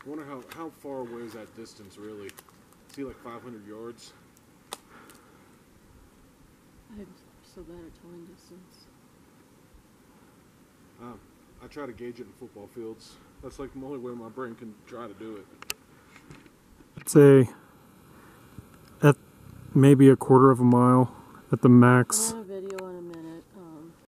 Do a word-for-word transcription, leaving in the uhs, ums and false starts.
I wonder how, how far away is that distance really? Is he like five hundred yards? I'm so bad at telling distance. Um, I try to gauge it in football fields. That's like the only way my brain can try to do it. I'd say at maybe a quarter of a mile at the max. Uh,